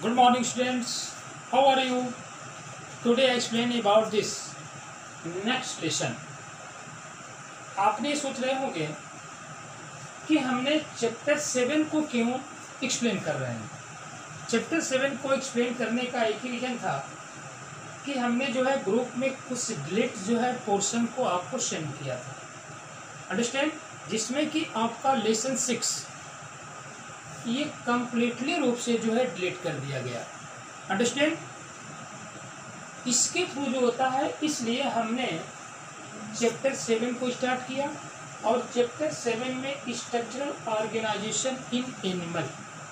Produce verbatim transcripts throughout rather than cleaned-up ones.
Good morning, students. How are you? Today I explain about this next lesson. आपने सोच रहे होंगे कि हमने चैप्टर सेवन को क्यों एक्सप्लेन कर रहे हैं। चैप्टर सेवन को एक्सप्लेन करने का एक ही रीजन था कि हमने जो है ग्रुप में कुछ डिलीट जो है पोर्शन को आपको सेंड किया था, अंडरस्टैंड, जिसमें कि आपका लेसन सिक्स ये कंप्लीटली रूप से जो है डिलीट कर दिया गया, अंडरस्टैंड। इसके थ्रू जो होता है, इसलिए हमने चैप्टर सेवन को स्टार्ट किया और चैप्टर सेवन में स्ट्रक्चरल ऑर्गेनाइजेशन इन एनिमल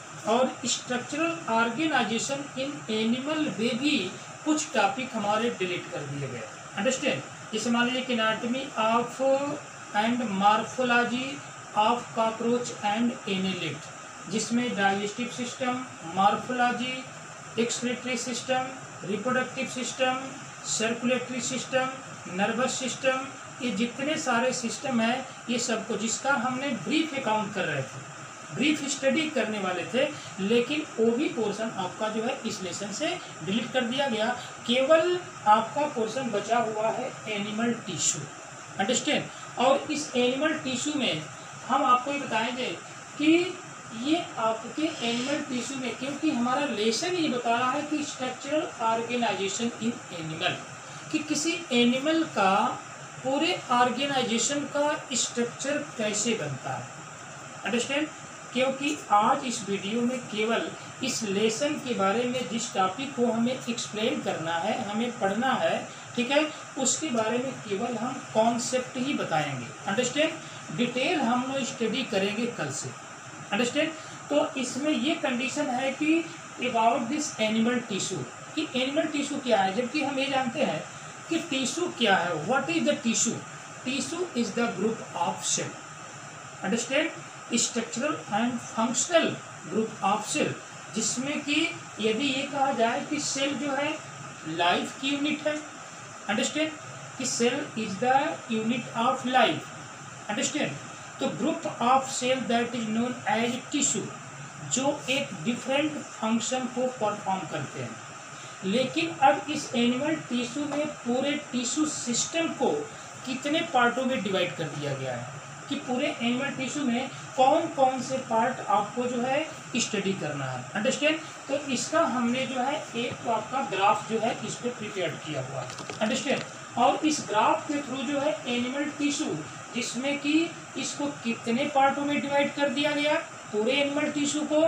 और स्ट्रक्चरल ऑर्गेनाइजेशन इन एनिमल में भी कुछ टॉपिक हमारे डिलीट कर दिए गए, अंडरस्टैंड। जैसे मान लीजिए anatomy of and morphology of cockroach and annelid, जिसमें digestive system, morphology, excretory system, reproductive system, circulatory system, nervous system, ये जितने सारे सिस्टम है, ये सबको जिसका हमने ब्रीफ अकाउंट कर रहे थे, ब्रीफ स्टडी करने वाले थे, लेकिन वो भी पोर्शन आपका जो है इस लेसन से डिलीट कर दिया गया। केवल आपका पोर्शन बचा हुआ है एनिमल टिश्यू, अंडरस्टैंड। और इस एनिमल टिश्यू में हम आपको ये बताएंगे कि ये आपके एनिमल टिश्यू में, क्योंकि हमारा लेसन ये बता रहा है कि स्ट्रक्चरल ऑर्गेनाइजेशन इन एनिमल, कि किसी एनिमल का पूरे ऑर्गेनाइजेशन का स्ट्रक्चर कैसे बनता है, अंडरस्टैंड। क्योंकि आज इस वीडियो में केवल इस लेसन के बारे में जिस टॉपिक को हमें एक्सप्लेन करना है, हमें पढ़ना है, ठीक है, उसके बारे में केवल हम कॉन्सेप्ट ही बताएंगे, अंडरस्टैंड। डिटेल हम लोग स्टडी करेंगे कल से, अंडरस्टैंड। तो इसमें ये कंडीशन है कि अबाउट दिस एनिमल टिश्यू, कि एनिमल टिश्यू क्या है, जबकि हम ये जानते हैं कि टिश्यू क्या है। What is the tissue? Tissue is the group of cell, understand, structural and functional group of cell, जिसमें कि यदि ये कहा जाए कि सेल जो है लाइफ की यूनिट है, अंडरस्टैंड, कि cell is the unit of life, understand. तो group of cell that is known as tissue, जो एक डिफरेंट फंक्शन को परफॉर्म करते हैं। लेकिन अब इस एनिमल टिश्यू में पूरे टिश्यू सिस्टम को कितने पार्टों में डिवाइड कर दिया गया है, कि पूरे एनिमल टिश्यू में कौन कौन से पार्ट आपको जो है स्टडी करना है, अंडरस्टैंड। तो इसका हमने जो है एक तो आपका ग्राफ जो है इस पर प्रिपेयर किया हुआ है, अंडरस्टैंड। और इस ग्राफ के थ्रू जो है एनिमल टिश्यू, जिसमें कि इसको कितने पार्टों में डिवाइड कर दिया गया, पूरे एनिमल टिश्यू को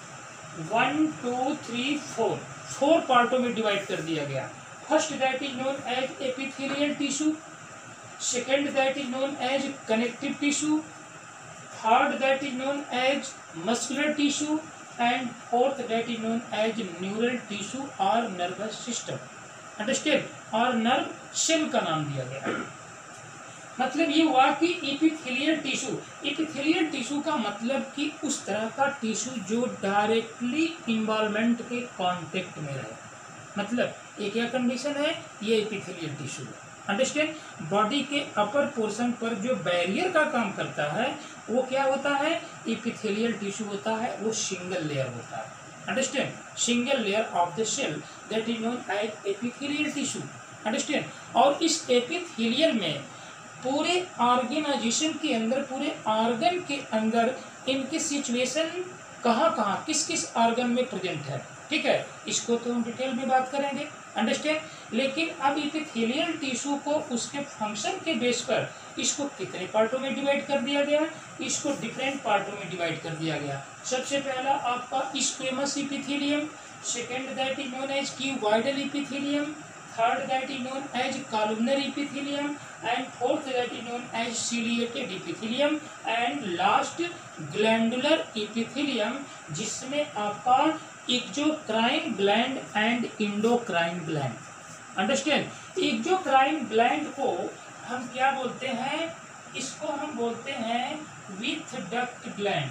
one two three four four पार्टों में डिवाइड कर दिया गया। First that is known as epithelial tissue, second that is known as connective tissue, third that is known as muscular tissue and fourth that is known as neural tissue और nervous system, understand. और nerve cell का नाम दिया गया। मतलब ये हुआ कि एपिथेलियल टिश्यू, एपिथेलियल टिश्यू का मतलब कि उस तरह का टिश्यू जो डायरेक्टली इन्वॉल्वमेंट के कांटेक्ट में रहे, मतलब ये क्या कंडीशन है, ये एपिथेलियल टिश्यू, अंडरस्टैंड। बॉडी के अपर पोर्शन पर जो बैरियर का काम करता है वो क्या होता है, एपिथेलियल टिश्यू होता है, वो सिंगल लेयर होता है, understand, single layer of the cell that is known as epithelial tissue, understand. और इस एपिथेलियल में पूरे ऑर्गेनाइजेशन के अंदर, पूरे ऑर्गन के अंदर इनकी सिचुएशन कहाँ कहाँ किस किस ऑर्गन में प्रेजेंट है, ठीक है, इसको तो हम डिटेल में बात करेंगे, अंडरस्टैंड। लेकिन अब एपिथेलियल टिश्यू को उसके फंक्शन के बेस पर इसको कितने पार्टों में डिवाइड कर दिया गया, इसको डिफरेंट पार्टों में डिवाइड कर दिया गया। सबसे पहला आपका squamous epithelium, second that is known as cuboidal epithelium, third that is known as columnar epithelium and fourth that is known as ciliated epithelium and last glandular epithelium, जिसमें आपका exocrine gland and endocrine gland, understand. Exocrine gland को हम क्या बोलते हैं, इसको हम बोलते हैं with duct gland,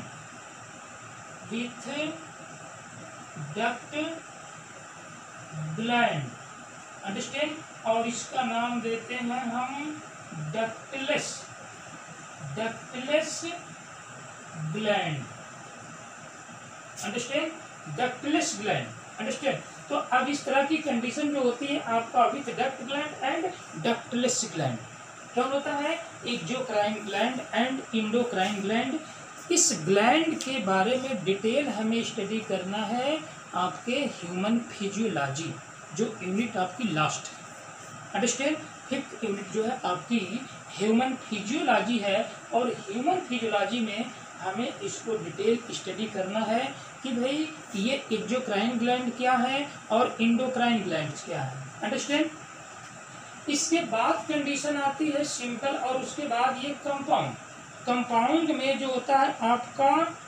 with duct gland, understand. और इसका नाम देते हैं हम ductless, ductless gland, understand, ductless gland. Understand. तो अब इस तरह की कंडीशन जो होती है आपका with duct gland and ductless gland, क्या होता है, exocrine gland and endocrine gland. इस ग्लैंड के बारे में डिटेल हमें स्टडी करना है आपके ह्यूमन फिजियोलॉजी, जो यूनिट आपकी लास्ट है, अंडरस्टैंड। फिफ्थ यूनिट जो है आपकी ह्यूमन फिजियोलॉजी है, और ह्यूमन फिजियोलॉजी में हमें इसको डिटेल स्टडी करना है कि भाई ये एक्सोक्राइन ग्लैंड क्या है और एंडोक्राइन ग्लैंड क्या है, अंडरस्टैंड। इसके बाद कंडीशन आती है सिंपल, और उसके बाद ये कंपाउंड। कंपाउंड में जो होता है आपका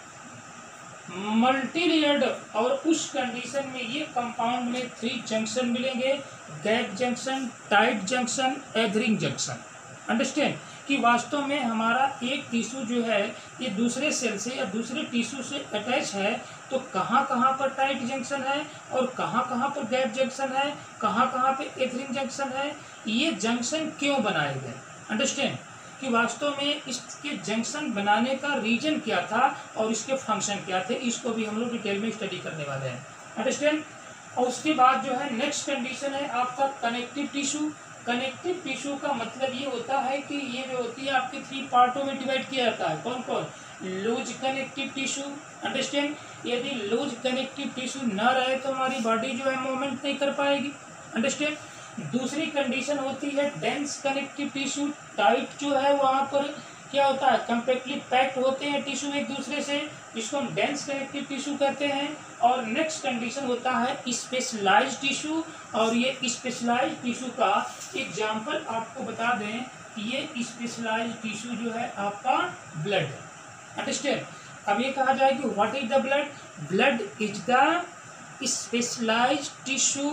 मल्टी लेयर्ड, और उस कंडीशन में ये कंपाउंड में थ्री जंक्शन मिलेंगे, gap junction, tight junction, adhering junction, understand. कि वास्तव में हमारा एक टिश्यू जो है ये दूसरे सेल से या दूसरे टिश्यू से अटैच है, तो कहाँ कहाँ पर टाइट जंक्शन है और कहाँ कहाँ पर गैप जंक्शन है, कहाँ कहाँ पे एथरिंग जंक्शन है, ये जंक्शन क्यों बनाए गए, अंडरस्टैंड। कि वास्तव में इसके जंक्शन बनाने का रीजन क्या था और इसके फंक्शन क्या थे, इसको भी हम लोग डिटेल में स्टडी करने वाले हैं, अंडरस्टैंड। और उसके बाद जो है नेक्स्ट कंडीशन है आपका कनेक्टिव टिश्यू। कनेक्टिव टिश्यू का मतलब ये होता है कि ये जो होती है आपके थ्री पार्टों में डिवाइड किया जाता है, कौन कौन, लूज कनेक्टिव टिश्यू, अंडरस्टैंड। यदि लूज कनेक्टिव टिश्यू ना रहे तो हमारी बॉडी जो है मूवमेंट नहीं कर पाएगी, अंडरस्टैंड। दूसरी कंडीशन होती है डेंस कनेक्टिव टिश्यू। टाइट जो है वहाँ पर क्या होता है, कम्पैक्टली पैक्ड होते हैं टिश्यू एक दूसरे से, इसको हम डेंस कनेक्टिव टिश्यू कहते हैं। और नेक्स्ट कंडीशन होता है स्पेशलाइज्ड टिश्यू, और ये स्पेशलाइज्ड टिश्यू का एग्जांपल आपको बता दें कि ये स्पेशलाइज्ड टिश्यू जो है आपका ब्लड, अंडरस्टैंड। अब ये कहा जाए कि what is the blood, blood is the specialised tissue,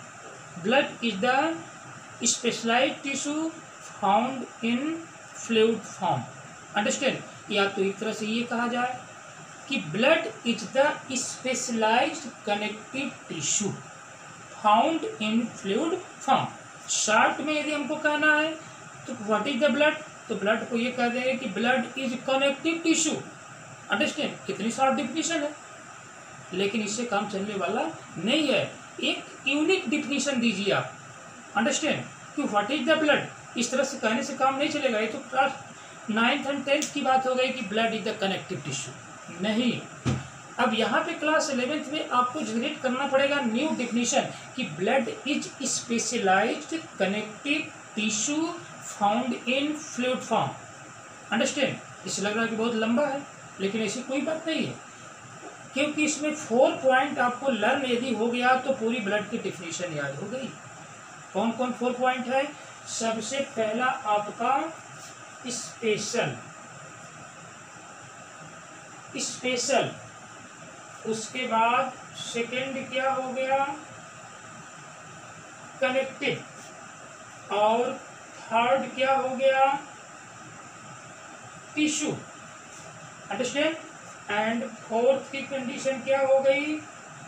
blood is the specialised tissue found in fluid form, understand. या तो एक तरह से ये कहा जाए कि blood is the specialised connective tissue found in fluid form. Short में यदि हमको कहना है तो व्हाट इज द ब्लड, तो ब्लड को ये कह देंगे कि blood is connective tissue, understand. कितनी शॉर्ट डिफिनीशन है, लेकिन इससे काम चलने वाला नहीं है, एक यूनिक डिफिनीशन दीजिए आप, अंडरस्टैंड। कि व्हाट इज द ब्लड, इस तरह से कहने से काम नहीं चलेगा। ये तो क्लास नाइन्थ एंड टेंथ की बात हो गई कि blood is the connective tissue, नहीं। अब यहाँ पे क्लास इलेवेंथ में आपको जनरेट करना पड़ेगा न्यू डिफिनीशन कि blood is specialised connective tissue found in fluid form, understand. इसे लग रहा है कि बहुत लंबा है, लेकिन ऐसी कोई बात नहीं है, क्योंकि इसमें फोर पॉइंट आपको लर्न यदि हो गया तो पूरी ब्लड की डिफिनीशन याद हो गई। कौन कौन फोर पॉइंट है, सबसे पहला आपका स्पेशल, स्पेशल, उसके बाद सेकंड क्या हो गया, कनेक्टिव, और थर्ड क्या हो गया, टिश्यू, अंडरस्टैंड। एंड फोर्थ की कंडीशन क्या हो गई,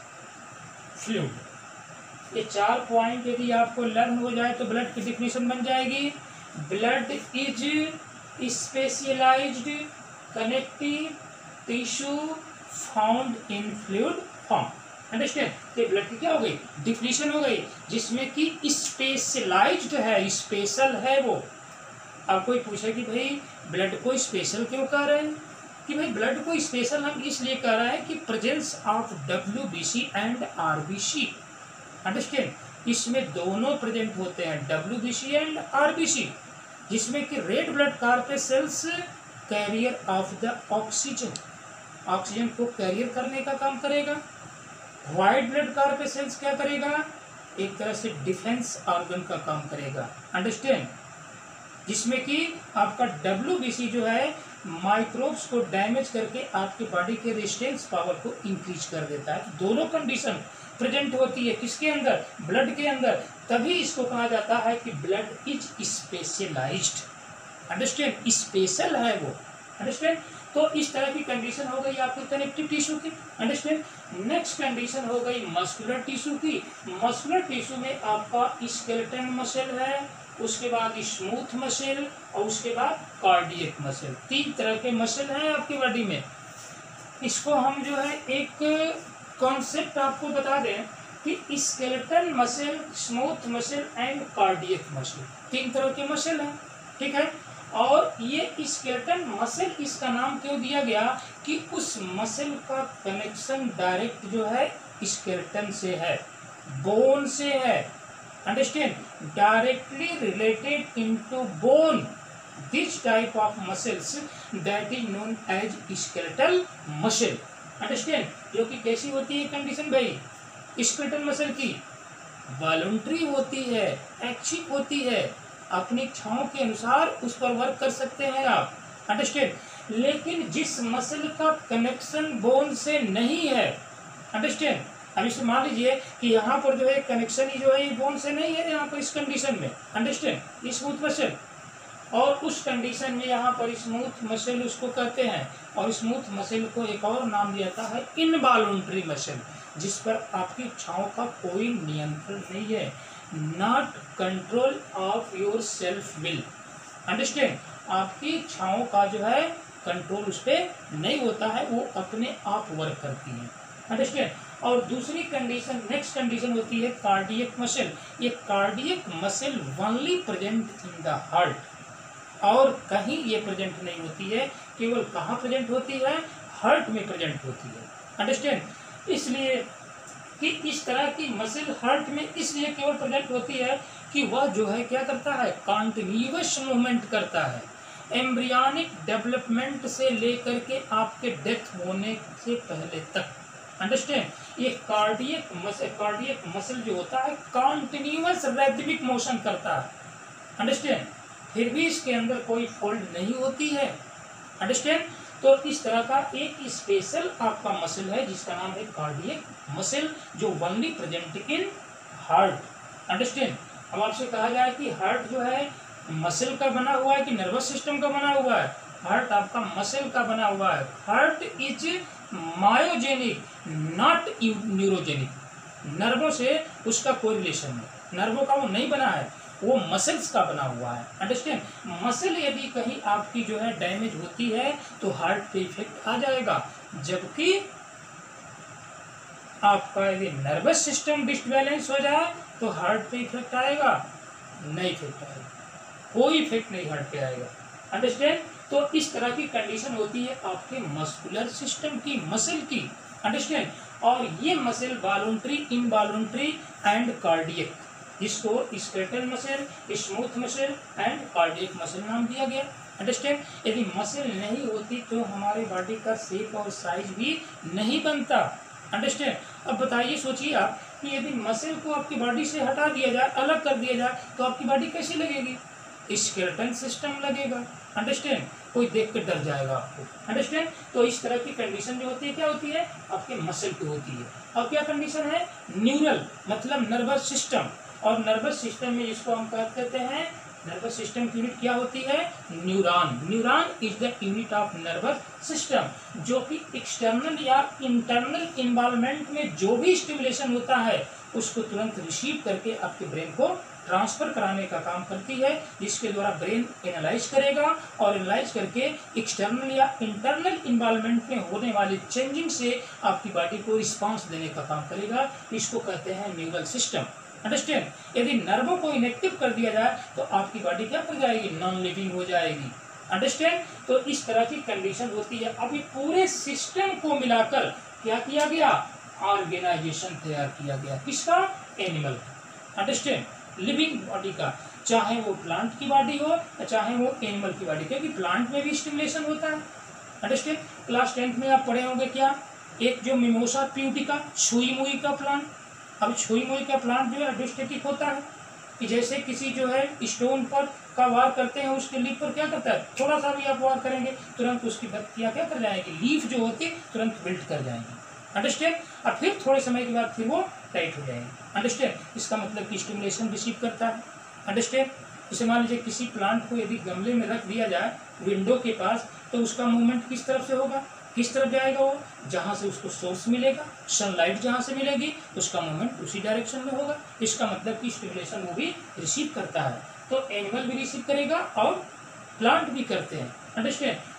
फ्लूइड। ये चार पॉइंट यदि आपको लर्न हो जाए तो ब्लड की डिफिनीशन बन जाएगी, blood is specialised connective tissue found in fluid form, understand. तो ब्लड की क्या हो गई, डिफिनीशन हो गई, जिसमें कि स्पेशलाइज्ड है, स्पेशल है वो। अब कोई पूछे कि भाई ब्लड को स्पेशल क्यों कह रहे हैं, कि भाई ब्लड को स्पेशल हम इसलिए कह रहे हैं कि presence of W B C and R B C, understand. इसमें दोनों प्रेजेंट होते हैं, W B C and R B C, जिसमें कि red blood corpuscles carrier of the oxygen, oxygen को कैरियर करने का काम करेगा। व्हाइट ब्लड कॉर्पस्कल्स क्या करेगा, एक तरह से डिफेंस ऑर्गन का काम करेगा, अंडरस्टैंड। जिसमें कि आपका डब्ल्यू बी सी जो है माइक्रोब्स को डैमेज करके आपके बॉडी के रेजिस्टेंस पावर को इंक्रीज कर देता है। दोनों कंडीशन प्रेजेंट होती है किसके अंदर, ब्लड के अंदर, तभी इसको कहा जाता है कि blood is specialised, understand, special है वो, अंडरस्टैंड। तो इस तरह की कंडीशन हो गई आपकी कनेक्टिव टिश्यू की, अंडरस्टैंड। नेक्स्ट कंडीशन हो गई मस्कुलर टिश्यू की। मस्कुलर टिश्यू में आपका स्केलेटन मसल है, उसके बाद स्मूथ मसल, और उसके बाद कार्डियक मसल, तीन तरह के मसल हैं आपकी बॉडी में। इसको हम जो है एक कॉन्सेप्ट आपको बता दें कि skeletal muscle, smooth muscle and cardiac muscle, तीन तरह के मसल हैं, ठीक है। और ये स्केलेटल मसल इसका नाम क्यों दिया गया कि उस मसल का कनेक्शन डायरेक्ट जो है स्केलेटन से है, बोन से है, understand, directly related into bone. This type of muscles that is known as skeletal muscle, understand. जो कि कैसी होती है कंडीशन भाई, स्केलेटल मसल की वॉलंटरी होती है, ऐच्छिक होती है, अपनी इच्छाओं के अनुसार उस पर वर्क कर सकते हैं आप, अंडरस्टैंड। लेकिन जिस मसल का कनेक्शन बोन से नहीं है, अंडरस्टैंड, अब इसे मान लीजिए कि यहाँ पर जो है कनेक्शन ही जो है बोन से नहीं है यहाँ पर इस कंडीशन में, अंडरस्टैंड, स्मूथ मसल, और उस कंडीशन में यहाँ पर स्मूथ मसल उसको कहते हैं। और स्मूथ मसल को एक और नाम दिया जाता है इनवॉलंटरी मसल, जिस पर आपकी इच्छाओं का कोई नियंत्रण नहीं है, not control of your self will, understand. आपकी इच्छाओं का जो है कंट्रोल उस पर नहीं होता है, वो अपने आप वर्क करती हैं, अंडरस्टैंड। और दूसरी कंडीशन, नेक्स्ट कंडीशन होती है कार्डियक मसल। ये cardiac muscle only present in the heart, और कहीं ये प्रेजेंट नहीं होती है, केवल कहाँ प्रेजेंट होती है, हार्ट में प्रेजेंट होती है, अंडरस्टैंड। इसलिए कि इस तरह की मसल हार्ट में इसलिए केवल प्रेजेंट होती है कि वह जो है क्या करता है, कॉन्टिन्यूअस मूवमेंट करता है, एम्ब्रियॉनिक डेवलपमेंट से लेकर के आपके डेथ होने से पहले तक, अंडरस्टैंड। ये कार्डियक मसल, कार्डियक मसल जो होता है कॉन्टिन्यूअस रैथमिक मोशन करता है, अंडरस्टैंड, फिर भी इसके अंदर कोई फॉल्ट नहीं होती है, अंडरस्टैंड। तो इस तरह का एक स्पेशल आपका मसल है जिसका नाम है कार्डियक मसल, जो only present in heart, understand. अब आपसे कहा जाए कि हार्ट जो है मसल का बना हुआ है कि नर्वस सिस्टम का बना हुआ है, हार्ट आपका मसल का बना हुआ है। Heart is myogenic not neurogenic, नर्वों से उसका कोई रिलेशन नहीं, नर्वों का वो नहीं बना है, वो मसल्स का बना हुआ है, अंडरस्टैंड। मसल यदि कहीं आपकी जो है डैमेज होती है तो हार्ट पे इफेक्ट आ जाएगा, जबकि आपका यदि नर्वस सिस्टम डिसबैलेंस हो जाए तो हार्ट पे इफेक्ट आएगा, नहीं इफेक्ट आएगा, कोई इफेक्ट नहीं हार्ट पे आएगा, अंडरस्टैंड। तो इस तरह की कंडीशन होती है आपके मस्कुलर सिस्टम की, मसल की, अंडरस्टैंड। और ये muscle voluntary, involuntary and cardiac, जिसको skeletal muscle, smooth muscle and cardiac muscle नाम दिया गया, अंडरस्टैंड। यदि मसल नहीं होती तो हमारे बॉडी का शेप और साइज भी नहीं बनता, अंडरस्टैंड। अब बताइए, सोचिए आप कि यदि मसल को आपकी बॉडी से हटा दिया जाए, अलग कर दिया जाए, तो आपकी बॉडी कैसी लगेगी, स्केलेटल सिस्टम लगेगा, अंडरस्टैंड। कोई देख के डर जाएगा आपको, अंडरस्टैंड। तो इस तरह की कंडीशन जो होती है क्या होती है, आपके मसल की होती है। अब क्या कंडीशन है, न्यूरल मतलब नर्वस सिस्टम, और नर्वस सिस्टम में जिसको हम कहते हैं, नर्वस सिस्टम की यूनिट क्या होती है, neuron. Neuron is the unit of nervous system, जो कि एक्सटर्नल या इंटरनल इन्वॉल्वमेंट में जो भी स्टिमुलेशन होता है उसको तुरंत रिसीव करके आपके ब्रेन को ट्रांसफर कराने का काम करती है, जिसके द्वारा ब्रेन एनालाइज करेगा और एनालाइज करके एक्सटर्नल या इंटरनल इन्वॉल्वमेंट में होने वाले चेंजिंग से आपकी बॉडी को रिस्पांस देने का काम करेगा। इसको कहते हैं न्यूरल सिस्टम, अंडरस्टैंड। यदि नर्वों को इनेक्टिव कर दिया जाए तो आपकी बॉडी क्या कर जाएगी, नॉन लिविंग हो जाएगी, अंडरस्टैंड। तो इस तरह की कंडीशन होती है। अभी पूरे सिस्टम को मिलाकर क्या किया गया, ऑर्गेनाइजेशन तैयार किया गया, किसका, एनिमल, अंडरस्टैंड, लिविंग बॉडी का, चाहे वो प्लांट की बॉडी हो या चाहे वो एनिमल की बॉडी, क्योंकि प्लांट में भी स्टिमुलेशन होता है, अंडरस्टैंड। क्लास टेंथ में आप पढ़े होंगे क्या, एक जो मिमोसा प्यूटिका, छुई मुई का प्लांट। अब छुई मुई का प्लांट जो है एडोस्टेटिक होता है, कि जैसे किसी जो है स्टोन पर का वार करते हैं, उसके लीफ पर क्या करता है, थोड़ा सा भी आप वार करेंगे तुरंत उसकी पत्तियां क्या कर जाएंगी, लीफ जो होती है तुरंत बिल्ट कर जाएंगी, अंडरस्टैंड। और फिर थोड़े समय के बाद फिर वो टाइट हो जाएंगे, अंडरस्टैंड। इसका मतलब कि स्टिमुलेशन रिसीव करता है, अंडरस्टैंड। जैसे मान लीजिए किसी प्लांट को यदि गमले में रख दिया जाए विंडो के पास, तो उसका मूवमेंट किस तरफ से होगा, किस तरफ जाएगा, वो जहाँ से उसको सोर्स मिलेगा, सनलाइट जहाँ से मिलेगी उसका मूवमेंट उसी डायरेक्शन में होगा। इसका मतलब कि स्टिमुलेशन वो भी रिसीव करता है। तो एनिमल भी रिसीव करेगा और प्लांट भी करते हैं, अंडरस्टैंड।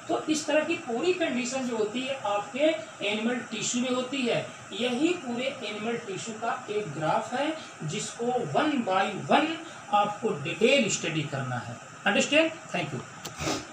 तो इस तरह की पूरी कंडीशन जो होती है आपके एनिमल टिश्यू में होती है। यही पूरे एनिमल टिश्यू का एक ग्राफ है जिसको वन बाय वन आपको डिटेल स्टडी करना है। अंडरस्टैंड? Thank you.